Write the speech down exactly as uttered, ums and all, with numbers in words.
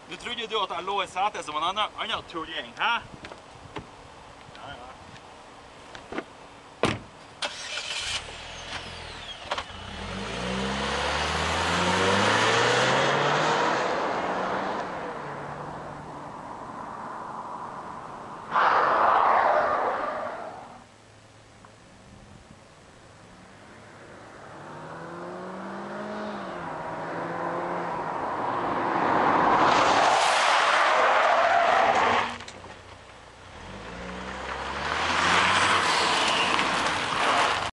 Nå trodde du at jeg lå i setet som en annen, annen tulling, hæ?